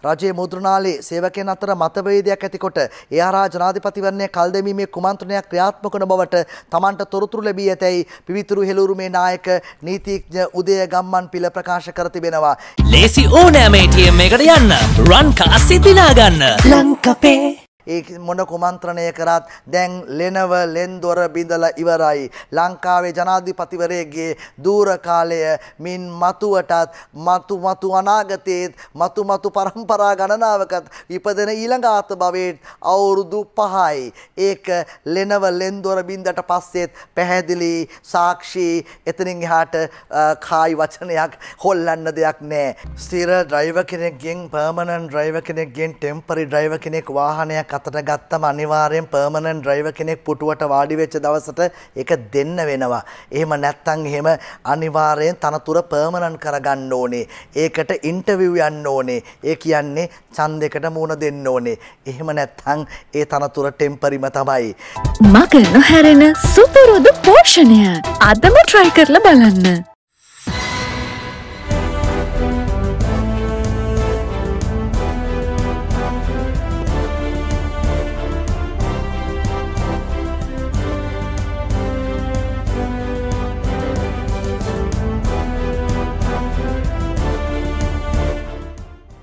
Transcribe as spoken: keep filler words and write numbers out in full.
රජයේ මුද්‍රණාලයේ සේවකයන් අතර මතභේදයක් ඇතිකොට ඒ හරහා ජනාධිපතිවරණය කල් දැමීමේ කුමන්ත්‍රණයක් ක්‍රියාත්මක වන බවට තමන්ට තොරතුරු ලැබී ඇතැයි පිවිතුරු හෙළුරුමේ නායක නීතිඥ උදය ගම්මන් පිළ ප්‍රකාශ කර තිබෙනවා. ලේසි ඕනෑම A T M එකකට යන්න රන් කාසි දිනා ගන්න ලංකපේ. ඒ මොන කුමන්ත්‍රණය කරත් දැන් ලෙනව ලෙන්දොර බිඳලා ඉවරයි. ලංකාවේ ජනාධිපතිවරයෙක්ගේ දූර කාලය මින් මතුවටත් මතු මතු අනාගතයේත් මතු මතු පරම්පරා ගණනාවකත් ඉපදෙන ඊළඟ ආත්මභවයේ අවුරුදු පහයි. ඒක ලෙනව ලෙන්දොර බින්දට පස්සෙත් පැහැදිලි සාක්ෂි එතනින් එහාට කායි වචනයක් හොල්ලන්න දෙයක් නැහැ. ස්ථිර ඩ්‍රයිවර් කෙනෙක්ගෙන් පර්මනන්ට් ඩ්‍රයිවර් කෙනෙක්ගෙන් ටෙම්පරරි ඩ්‍රයිවර් කෙනෙක් වාහනයක් අතට ගත්තම අනිවාර්යෙන් පර්මනන්ට් ඩ්‍රයිවර් කෙනෙක් පුටුවට වාඩි වෙච්ච දවසට ඒක දෙන්න වෙනවා. එහෙම නැත්නම් එහෙම අනිවාර්යෙන් තනතුර පර්මනන්ට් කරගන්න ඕනේ. ඒකට ඉන්ටර්විව් යන්න ඕනේ. ඒ කියන්නේ ඡන්දයකට මුණ දෙන්න ඕනේ. එහෙම නැත්නම් ඒ තනතුර ටෙම්පරිම තමයි. මග නොහැරෙන සුපුරුදු පෝෂණය අදම try කරලා බලන්න.